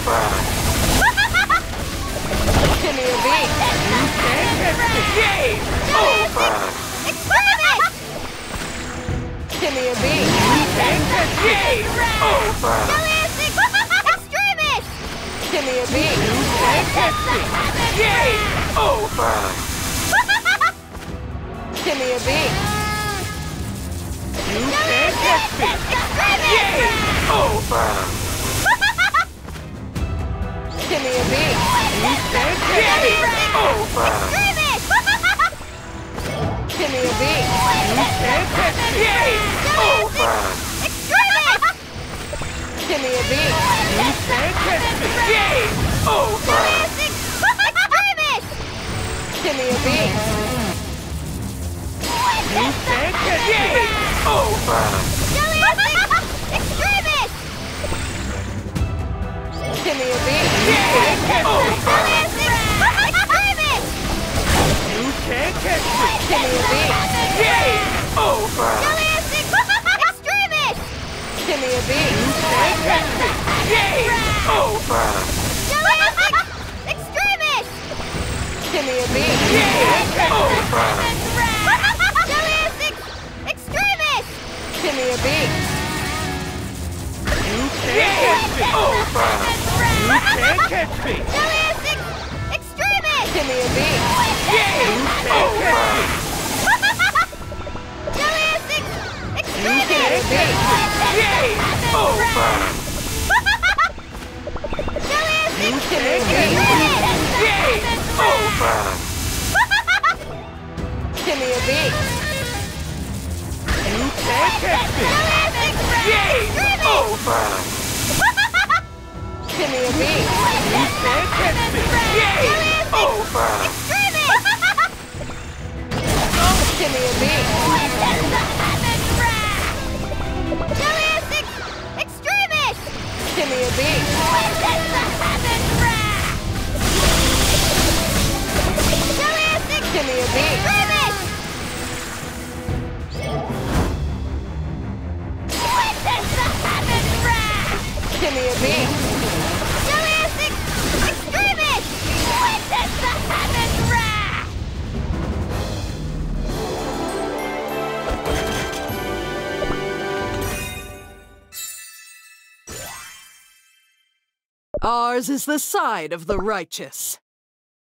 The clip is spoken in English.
Give me a beat. Game over! Extremist! Give me a beat. Game over! Extremist! Give me a beat. Game over! Give me a beat. You can't catch me! Game over! Give me a beat. You can't catch me! Over! Give me a beat. You can't catch me! Game over! Give me a beat. You can't catch me! Game over! Give me a beat. You can't catch me! Game over! Give me a beat. Game over! You can't catch me! Give me a beat. Game over! Give me a beat. You can't catch me! Game over! Give me a beat. Game over! Give me a beat. You can't catch me! Over! You can't catch me! Give me a beat. Game over! You can't catch me! Game over! You can't catch me! Game over! Give me a beat. You can't catch me! Game over! Give me a beat. You can't catch me! Game over! Give me a beat. Give me a beat. Give me a beat. Give me a beat. Ours is the side of the righteous.